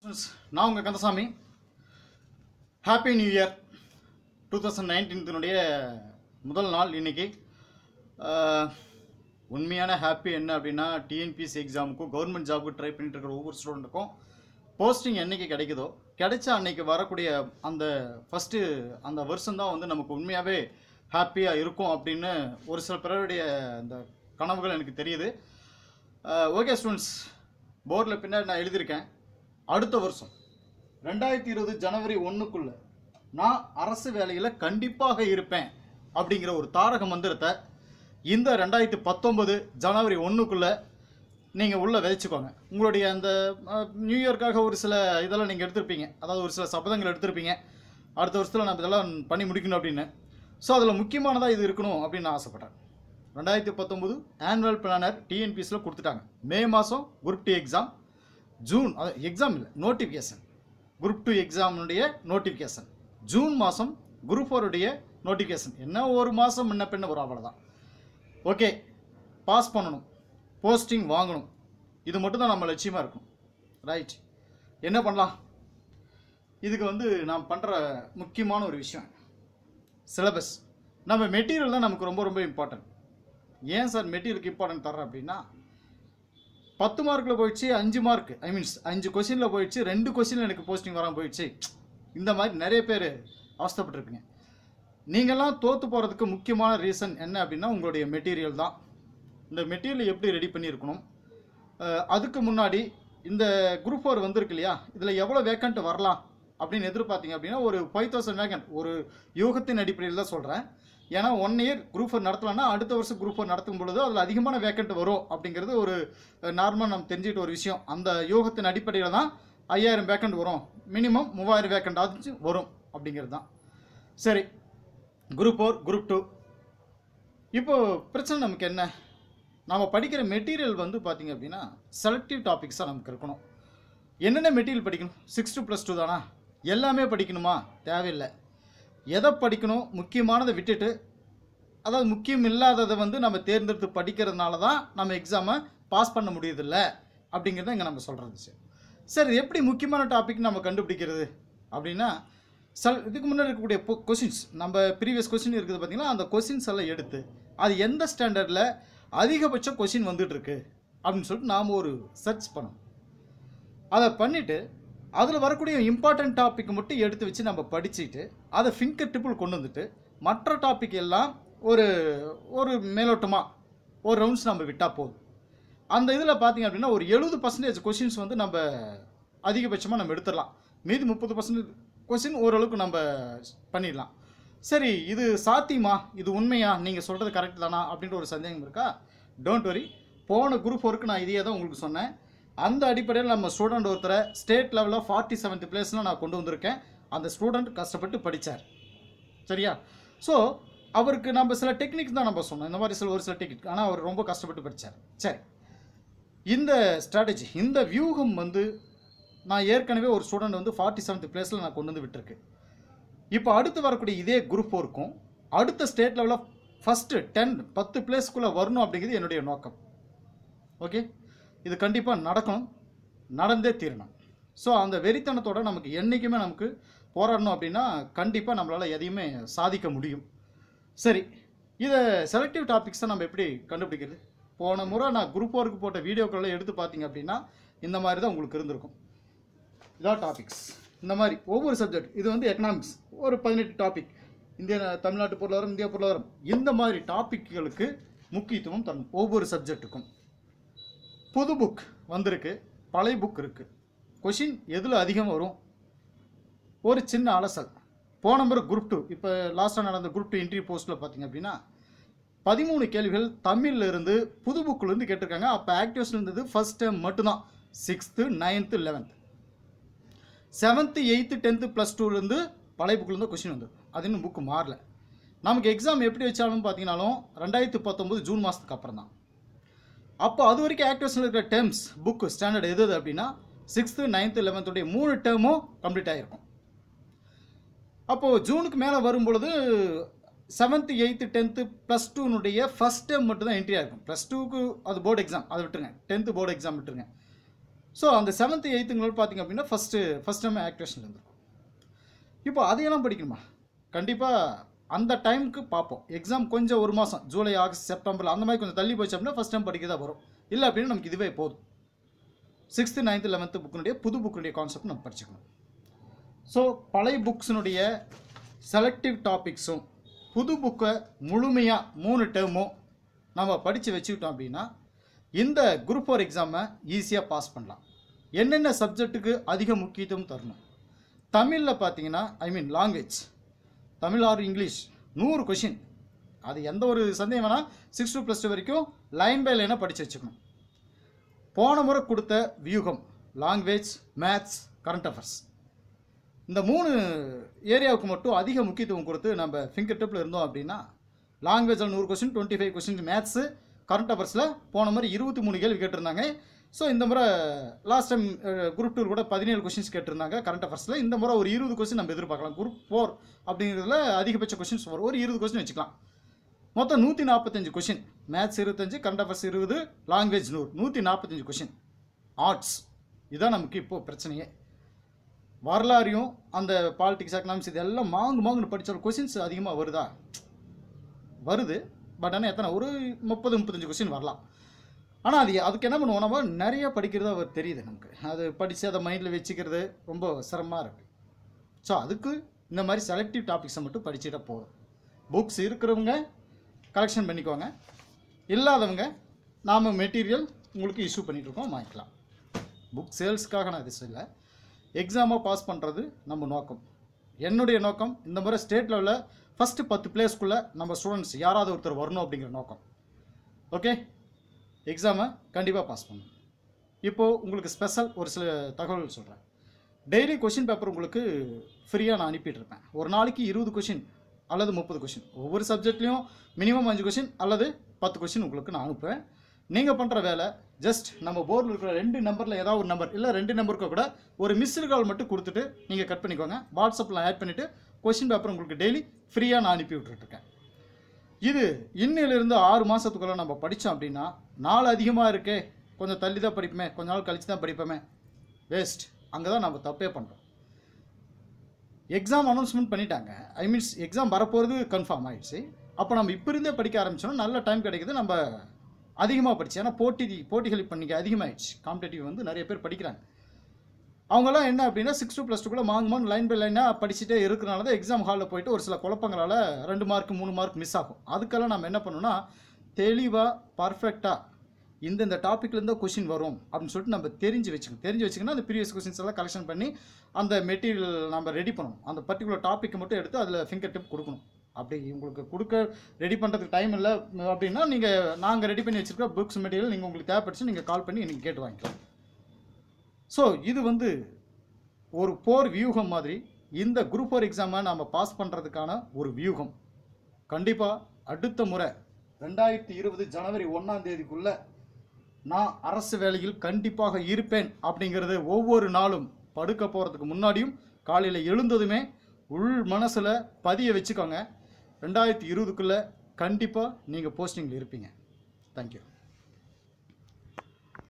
நான் உங்கள் Kandasamy. Happy new year 2019 முதல் நாள் இன்னைக்கு. உண்மையான ஹாப்பி என்ன அப்படின்னா, டிஎன்பிஎஸ்சி எக்ஸாமுக்கும் கவர்மெண்ட் ஜாபுக்கு ட்ரை பண்ணிட்டு இருக்கிற ஒவ்வொரு ஸ்டூடெண்ட்டுக்கும் போஸ்டிங் என்னைக்கு கிடைக்குதோ, கிடைச்ச அன்னைக்கு வரக்கூடிய அந்த ஃபஸ்ட்டு அந்த வருஷம் தான் வந்து நமக்கு உண்மையாகவே ஹாப்பியாக இருக்கும் அப்படின்னு ஒரு சில பேருடைய அந்த கனவுகள் எனக்கு தெரியுது. ஓகே ஸ்டூடெண்ட்ஸ், போர்டில் பின்னாடி நான் எழுதியிருக்கேன், அடுத்த வருஷம் 2020 ஜனவரி 1க்குள்ள நான் அரசு வேலையில் கண்டிப்பாக இருப்பேன் அப்படிங்கிற ஒரு தாரக மந்திரத்தை இந்த 2019 ஜனவரி 1க்குள்ள நீங்கள் உள்ளே விதைச்சிக்கோங்க. உங்களுடைய அந்த நியூ இயர்க்காக ஒரு சில இதெல்லாம் நீங்கள் எடுத்திருப்பீங்க, அதாவது ஒரு சில சபதங்கள் எடுத்திருப்பீங்க, அடுத்த வருஷத்தில் நான் இதெல்லாம் பண்ணி முடிக்கணும் அப்படின்னு. ஸோ அதில் முக்கியமானதாக இது இருக்கணும் அப்படின்னு நான் ஆசைப்பட்டேன். 2019 ஆனுவல் பிளானர் டிஎன்பிஎஸ்சியில் கொடுத்துட்டாங்க. மே மாதம் குரூப் 2 எக்ஸாம், ஜூன் அது எக்ஸாம் இல்லை நோட்டிஃபிகேஷன், குரூப் 2 எக்ஸாமுடைய நோட்டிஃபிகேஷன், ஜூன் மாதம் குரூப் 4 நோட்டிஃபிகேஷன். என்ன ஒரு மாதம் முன்ன பின்ன ஒரு அவ்வளோதான். ஓகே, பாஸ் பண்ணணும், போஸ்டிங் வாங்கணும், இது மட்டும் தான் நம்ம லட்சியமாக இருக்கும். ரைட், என்ன பண்ணலாம்? இதுக்கு வந்து நாம் பண்ணுற முக்கியமான ஒரு விஷயம் சிலபஸ். நம்ம மெட்டீரியல் தான் நமக்கு ரொம்ப ரொம்ப இம்பார்ட்டன்ட். ஏன் சார் மெட்டீரியலுக்கு இம்பார்ட்டன்ட் தர்றேன் அப்படின்னா, 10 மார்க்கில் போயிடுச்சு, 5 மார்க் மீன்ஸ் 5 கொஸ்டினில் போயிடுச்சு, 2 கொஸ்டினில் எனக்கு போஸ்டிங் வராமல் போயிடுச்சு. இந்த மாதிரி நிறைய பேர் அவஸ்தைப்பட்டிருப்பீங்க. நீங்கள்லாம் தோற்று போகிறதுக்கு முக்கியமான ரீசன் என்ன அப்படின்னா, உங்களுடைய மெட்டீரியல் தான். இந்த மெட்டீரியல் எப்படி ரெடி பண்ணியிருக்கணும், அதுக்கு முன்னாடி இந்த குரூப் 4 வந்திருக்கு இல்லையா, இதில் எவ்வளோ வேக்கண்ட் வரலாம் அப்படின்னு எதிர்பார்த்தீங்க அப்படின்னா, ஒரு 5000 வேக்கண்ட் ஒரு யூகத்தின் அடிப்படையில் தான் சொல்கிறேன். ஏன்னா 1 இயர் குரூப் 4 நடத்தலாம்னா அடுத்த வருஷம் குரூப் 4 நடத்தும் பொழுது அதில் அதிகமான வேக்கண்ட் வரும் அப்படிங்கிறது ஒரு நார்மலாக நம்ம தெரிஞ்சுக்கிட்ட ஒரு விஷயம். அந்த யோகத்தின் அடிப்படையில் தான் 5000 வேக்கண்ட் வரும், மினிமம் 3000 வேக்கண்ட் ஆச்சு வரும் அப்படிங்கிறது தான். சரி, குரூப் 4 குரூப் 2 இப்போது பிரச்சனை நமக்கு என்ன? நாம் படிக்கிற மெட்டீரியல் வந்து பார்த்திங்க அப்படின்னா செலக்டிவ் டாபிக்ஸாக நமக்கு இருக்கணும். என்னென்ன மெட்டீரியல் படிக்கணும்? 6-2+2 தானா? எல்லாமே படிக்கணுமா? தேவையில்லை. எதை படிக்கணும், முக்கியமானதை விட்டுட்டு, அதாவது முக்கியம் இல்லாததை வந்து நம்ம தேர்ந்தெடுத்து படிக்கிறதுனால தான் நம்ம எக்ஸாமை பாஸ் பண்ண முடியுதில்ல அப்படிங்கிறத இங்கே நம்ம சொல்கிறது. சரி, எப்படி முக்கியமான டாபிக் நம்ம கண்டுபிடிக்கிறது அப்படின்னா, இதுக்கு முன்னாடி இருக்கக்கூடிய கொஸ்டின்ஸ், நம்ம ப்ரீவியஸ் கொஸ்டின் இருக்குது பார்த்திங்கன்னா, அந்த கொஸ்டின்ஸ் எல்லாம் எடுத்து அது எந்த ஸ்டாண்டர்டில் அதிகபட்ச கொஸ்டின் வந்துட்டுருக்கு அப்படின்னு சொல்லிட்டு நாம் ஒரு சர்ச் பண்ணணும். அதை பண்ணிவிட்டு அதில் வரக்கூடிய இம்பார்ட்டன்ட் டாபிக் மட்டும் எடுத்து வச்சு நம்ம படிச்சுட்டு அதை ஃபிங்கர் டிப்பில் கொண்டு வந்துட்டு மற்ற டாபிக் எல்லாம் ஒரு ஒரு மேலோட்டமாக ஒரு ரவுண்ட்ஸ் நம்ம விட்டால் போதும். அந்த இதில் பார்த்திங்க அப்படின்னா ஒரு 70% கொஷின்ஸ் வந்து நம்ம அதிகபட்சமாக நம்ம எடுத்துடலாம். மீதி 30% கொஷின் ஓரளவுக்கு நம்ம பண்ணிடலாம். சரி, இது சாத்தியமா, இது உண்மையா, நீங்கள் சொல்கிறது கரெக்ட் தானா அப்படின்ற ஒரு சந்தேகம் இருக்கா? டோன்ட் வரி, போன குரூப் 4க்கு நான் இதையே தான் உங்களுக்கு சொன்னேன். அந்த அடிப்படையில் நம்ம ஸ்டூடெண்ட் ஒருத்தரை ஸ்டேட் லெவலில் 47th பிளேஸில் நான் கொண்டு வந்திருக்கேன். அந்த ஸ்டூடெண்ட் கஷ்டப்பட்டு படித்தார், சரியா? ஸோ அவருக்கு நம்ம சில டெக்னிக்ஸ் தான் நம்ம சொன்னோம், இந்த மாதிரி ஒரு சில டெக்னிக், ஆனால் அவர் ரொம்ப கஷ்டப்பட்டு படித்தார். சரி, இந்த ஸ்ட்ராட்டஜி, இந்த வியூகம் வந்து நான் ஏற்கனவே ஒரு ஸ்டூடெண்ட் வந்து 47th பிளேஸில் நான் கொண்டு வந்து விட்டுருக்கு. இப்போ அடுத்து வரக்கூடிய இதே குரூப் 4க்கும் அடுத்த ஸ்டேட் லெவலில் ஃபஸ்ட்டு 10 பிளேஸ்க்குள்ளே வரணும் அப்படிங்கிறது என்னுடைய நோக்கம். ஓகே, இது கண்டிப்பாக நடக்கணும், நடந்தே தீரணும். ஸோ அந்த வெறித்தனத்தோடு நமக்கு என்றைக்குமே நமக்கு போராடணும் அப்படின்னா கண்டிப்பாக நம்மளால் எதையுமே சாதிக்க முடியும். சரி, இதை செலக்டிவ் டாபிக்ஸை நம்ம எப்படி கண்டுபிடிக்கிறது? போன முறை நான் குரூப் 4க்கு போட்ட வீடியோக்களை எடுத்து பார்த்தீங்க அப்படின்னா இந்த மாதிரி தான் உங்களுக்கு இருந்திருக்கும். இதான் டாபிக்ஸ், இந்த மாதிரி ஒவ்வொரு சப்ஜெக்ட். இது வந்து எக்கனாமிக்ஸ் ஒரு 18 டாபிக், தமிழ்நாட்டு பொருளாதாரம், இந்தியா பொருளாதாரம், இந்த மாதிரி டாபிக்களுக்கு முக்கியத்துவம் தரணும் ஒவ்வொரு சப்ஜெக்ட்டுக்கும். புது புக் வந்திருக்கு, பழைய புக் இருக்குது, கொஷின் எதில் அதிகம் வரும், ஒரு சின்ன அலசல். போன முறை குரூப் 2, இப்போ லாஸ்ட்டாக நடந்த குரூப் 2 இன்டர்வியூ போஸ்ட்டில் பார்த்தீங்க அப்படின்னா 13 கேள்விகள் தமிழில் இருந்து புது புக்கிலேருந்து கேட்டிருக்காங்க. அப்போ ஆக்டிவ்ஸில் இருந்தது ஃபஸ்ட் டைம் மட்டும்தான், 6th 9th 11th 7th 8th 10th +2லேருந்து பழைய புக்கிலேருந்து கொஷின் வந்தது. அது இன்னும் புக்கு மாறல. நமக்கு எக்ஸாம் எப்படி வச்சாலும் பார்த்தீங்கன்னாலும் 2019 ஜூன் மாதத்துக்கு அப்புறம் தான். அப்போ அது வரைக்கும் ஆக்டிவ்ஸில் இருக்கிற டேர்ம்ஸ் புக்கு ஸ்டாண்டர்ட் எது அப்படின்னா 6th 9th 11th 3 டேர்மும் கம்ப்ளீட் ஆகிருக்கும். அப்போது ஜூனுக்கு மேலே வரும்பொழுது 7th 8th 10th +2 first term மட்டும் தான் என்ட்ரி ஆகிருக்கும். +2க்கு அது போர்டு எக்ஸாம், அதை விட்டுருங்க. 10th போர்டு எக்ஸாம் விட்டுருங்க. ஸோ அந்த 7th 8th பார்த்தீங்க அப்படின்னா ஃபஸ்ட் டைம் ஆக்டிவேஷன் இருந்திருக்கும். இப்போ அதையெல்லாம் படிக்கணுமா? கண்டிப்பாக அந்த டைமுக்கு பார்ப்போம். எக்ஸாம் கொஞ்சம் ஒரு மாதம் ஜூலை ஆகஸ்ட் செப்டம்பர் அந்த மாதிரி கொஞ்சம் தள்ளி போச்சு அப்படின்னா ஃபஸ்ட் டைம் படிக்கிறதா வரும். இல்லை அப்படின்னா நமக்கு இதுவே போதும். 6th 9th 11th புக்கினுடைய புது புக்கினுடைய கான்செப்ட் நம்ம படிச்சுக்கணும். ஸோ பழைய புக்ஸினுடைய செலக்டிவ் டாபிக்ஸும் புது புக்கை முழுமையாக 3 டேர்மும் நம்ம படித்து வச்சுக்கிட்டோம் அப்படின்னா இந்த குரூப் 4 எக்ஸாமை ஈஸியாக பாஸ் பண்ணலாம். என்னென்ன சப்ஜெக்ட்டுக்கு அதிக முக்கியத்துவம் தரணும்? தமிழில் பார்த்தீங்கன்னா language, Tamil or English 100 question. அது எந்த ஒரு சந்தேகம் வேணால் 6 to +2 வரைக்கும் லைன் பை லைனாக படித்து வச்சுக்கணும். போன முறை கொடுத்த வியூகம், லாங்குவேஜ், மேத்ஸ், கரண்ட் அஃபேர்ஸ் இந்த 3 ஏரியாவுக்கு மட்டும் அதிக முக்கியத்துவம் கொடுத்து நம்ம ஃபிங்கர் டிப்பில் இருந்தோம் அப்படின்னா லாங்குவேஜில் 100 கொஸ்டின், 25 கொஸ்டின் மேத்ஸு, கரண்ட் அஃபேர்ஸில் போன மாதிரி 23 கேள்வி கேட்டிருந்தாங்க. ஸோ இந்த முறை லாஸ்ட் டைம் குரூப் 2 கூட 17 கொஸ்டின்ஸ் கேட்டிருந்தாங்க கரண்ட் அஃபேர்ஸில். இந்த முறை ஒரு 20 கொஸ்டின் நம்ம எதிர்பார்க்கலாம். குரூப் 4 அப்படிங்கிறதுல அதிகபட்ச கொஸ்டின்ஸ் வரும். ஒரு 20 கொஸ்டின் வச்சுக்கலாம். மொத்தம் 145 question. Maths 25, current affairs 20, language 100, 145 question. Arts இதுதான் நமக்கு இப்போது பிரச்சனையே. வரலாறையும் அந்த பாலிட்டிக்ஸ், எக்கனாமிக்ஸ் இதெல்லாம் மாங்குன்னு படித்தாலும் கொஸ்டின்ஸ் அதிகமாக வருது. பட் ஆனால் எத்தனை ஒரு 30-35 கொஸ்டின் வரலாம். ஆனால் அதுக்கு என்ன பண்ணுவோம், நம்ம நிறைய படிக்கிறதா தெரியுது நமக்கு. அது படித்து அதை மைண்டில் வச்சுக்கிறது ரொம்ப சிரமமாக இருக்குது. ஸோ அதுக்கு இந்த மாதிரி செலக்டிவ் டாபிக்ஸை மட்டும் படிச்சுட்டா போதும். புக்ஸ் இருக்கிறவங்க கலெக்ஷன் பண்ணிக்குவாங்க, இல்லாதவங்க நாம் மெட்டீரியல் உங்களுக்கு இஷ்யூ பண்ணிகிட்ருக்கோம், வாங்கிக்கலாம். புக் சேல்ஸுக்காக நான் இது இல்லை. எக்ஸாமாக பாஸ் பண்ணுறது நம்ம நோக்கம். என்னுடைய நோக்கம் இந்த முறை ஸ்டேட் லெவலில் ஃபஸ்ட்டு 10 பிளேஸ்க்குள்ளே நம்ம ஸ்டூடெண்ட்ஸ் யாராவது ஒருத்தர் வரணும் அப்படிங்கிற நோக்கம். ஓகே, எக்ஸாமை கண்டிப்பாக பாஸ் பண்ணணும். இப்போது உங்களுக்கு ஸ்பெஷல் ஒரு சில தகவல்கள் சொல்கிறேன். டெய்லி கொஷின் பேப்பர் உங்களுக்கு ஃப்ரீயாக நான் அனுப்பிட்டுருப்பேன். ஒரு நாளைக்கு 20 கொஷின் அல்லது 30 கொஷின், ஒவ்வொரு சப்ஜெக்ட்லேயும் மினிமம் 5 கொஷின் அல்லது 10 கொஷின் உங்களுக்கு நான் அனுப்புவேன். நீங்கள் பண்ணுற வேலை ஜஸ்ட் நம்ம போர்டில் இருக்கிற 2 நம்பரில் ஏதாவது ஒரு நம்பர் இல்லை 2 நம்பருக்கு கூட ஒரு மிஸ்டு கால் மட்டும் கொடுத்துட்டு நீங்கள் கட் பண்ணிக்கோங்க. வாட்ஸ்அப்பில் ஆட் பண்ணிவிட்டு கொஷின் பேப்பர் உங்களுக்கு டெய்லி ஃப்ரீயாக நான் அனுப்பி விட்டுருக்கேன். இது இன்னிலிருந்து 6 மாதத்துக்குள்ளே நம்ம படித்தோம் அப்படின்னா நாள் அதிகமாக இருக்கே, கொஞ்சம் தள்ளி தான் படிப்போமே, கொஞ்ச நாள் கழித்து தான் படிப்போமே, வேஸ்ட். அங்கே தான் நம்ம தப்பே பண்ணுறோம். எக்ஸாம் அனௌன்ஸ்மெண்ட் பண்ணிட்டாங்க, எக்ஸாம் வரப்போகிறது கன்ஃபார்ம் ஆகிடுச்சு. அப்போ நம்ம இப்போ இருந்தே படிக்க ஆரம்பிச்சோன்னா நல்ல டைம் கிடைக்குது. நம்ம அதிகமாக படிச்சு, ஏன்னா போட்டிகள் இப்போ இன்றைக்கி அதிகமாகிடுச்சு. காம்படேட்டிவ் நிறைய பேர் படிக்கிறாங்க. அவங்களாம் என்ன அப்படின்னா 6 to +2 மாங்கு லைன் பை லைனாக படிச்சுட்டே இருக்கிறனால தான் எக்ஸாம் ஹாலில் போயிட்டு ஒரு சில குழப்பங்களால் 2 மார்க் 3 மார்க் மிஸ் ஆகும். அதுக்கெல்லாம் நம்ம என்ன பண்ணணும்னா தெளிவாக பர்ஃபெக்டாக இந்த டாப்பிக்லேருந்து கொஷின் வரும் அப்படின்னு சொல்லிட்டு நம்ம தெரிஞ்சு வச்சுக்கணும். அந்த ப்ரீவியஸ் கொஷின்ஸ் எல்லாம் கலெக்ஷன் பண்ணி அந்த மெட்டீரியல் நம்ம ரெடி பண்ணணும். அந்த பர்டிகுலர் டாப்பிக்கை மட்டும் எடுத்து அதில் ஃபிங்கர் டிப் கொடுக்கணும். அப்படி உங்களுக்கு ரெடி பண்ணுறதுக்கு டைம் இல்லை அப்படின்னா நாங்கள் ரெடி பண்ணி வச்சுருக்க புக்ஸ் மெட்டீரியல் நீங்கள் உங்களுக்கு தேவைப்படுச்சு நீங்கள் கால் பண்ணி நீங்கள் கேட்டு வாங்கிக்கலாம். ஸோ இது ஒரு போர் வியூகம் மாதிரி இந்த குரூப் 4 எக்ஸாமை நாம் பாஸ் பண்ணுறதுக்கான ஒரு வியூகம். கண்டிப்பாக அடுத்த முறை 2020 ஜனவரி 1ஆம் தேதிக்குள்ளே நான் அரசு வேலையில் கண்டிப்பாக இருப்பேன் அப்படிங்கிறது ஒவ்வொரு நாளும் படுக்க போகிறதுக்கு முன்னாடியும் காலையில் எழுந்ததுமே உள் மனசில் பதிய வச்சுக்கோங்க. 2020க்குள்ளே கண்டிப்பாக நீங்கள் போஸ்டிங்கில் இருப்பீங்க. தேங்க்யூ.